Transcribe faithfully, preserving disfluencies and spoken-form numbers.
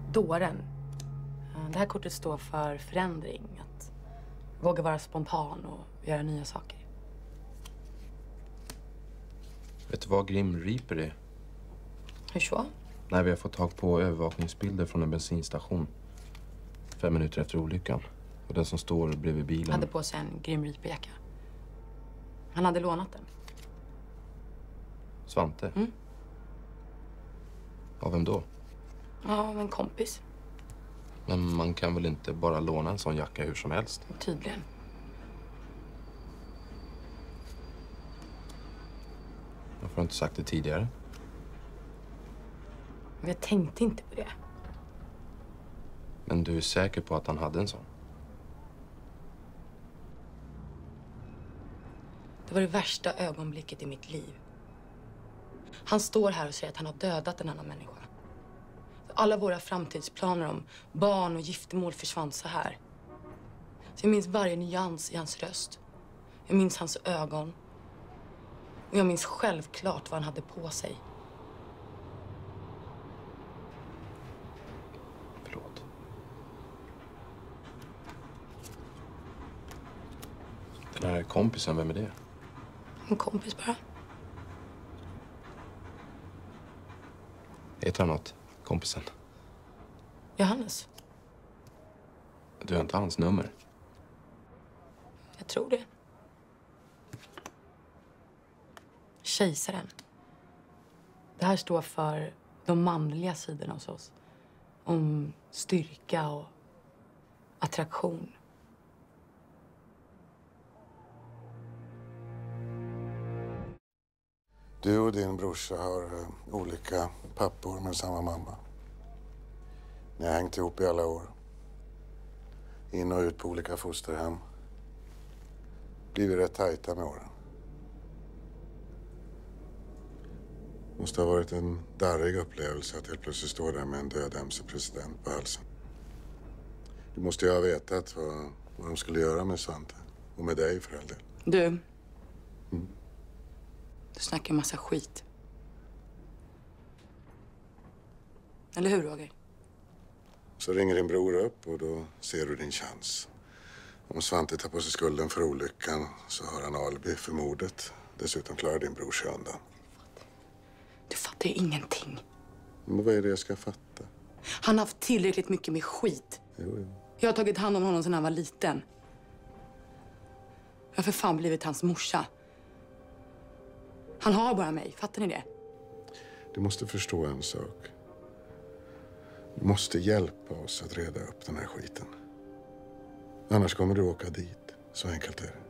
Dåren. Det här kortet står för förändring. Att våga vara spontan och göra nya saker. Vet du vad Grim Reaper är? Hur så? Nej, vi har fått tag på övervakningsbilder från en bensinstation. Fem minuter efter olyckan. Och den som står bredvid bilen... hade på sig en Grim Reaper-jacka. Han hade lånat den. Svante? Mm. Av vem då? Ja, av en kompis. Men man kan väl inte bara låna en sån jacka hur som helst? Tydligen. Varför har du inte sagt det tidigare? Men jag tänkte inte på det. Men du är säker på att han hade en sån? Det var det värsta ögonblicket i mitt liv. Han står här och säger att han har dödat en annan människa. Alla våra framtidsplaner om barn och giftermål försvann så här. Så jag minns varje nyans i hans röst. Jag minns hans ögon. Och jag minns självklart vad han hade på sig. Förlåt. Den här kompisen, vem är det? En kompis bara. Heter han något? Kompisen? Johannes. Du har inte hans nummer? Jag tror det. Kejsaren. Det här står för de manliga sidorna hos oss. Om styrka och attraktion. Du och din brorsa har uh, olika pappor men samma mamma. Ni har hängt ihop i alla år. In och ut på olika fosterhem. Blivit rätt tajta med åren. Måste ha varit en darrig upplevelse att helt plötsligt stå där med en död M C-president på halsen. Du måste ju ha vetat vad, vad de skulle göra med Svante. Och med dig för all del. Du. Mm. Du snackar en massa skit. Eller hur, Roger? Så ringer din bror upp och då ser du din chans. Om Svante tar på sig skulden för olyckan så har han alibi för mordet. Dessutom klarar din bror sig undan. Du fattar ju ingenting. Men vad är det jag ska fatta? Han har haft tillräckligt mycket med skit. Jo, jo. Jag har tagit hand om honom sedan han var liten. Jag har för fan blivit hans morsa. Han har bara mig, fattar ni det? Du måste förstå en sak. Du måste hjälpa oss att reda upp den här skiten. Annars kommer du åka dit. Så enkelt är det.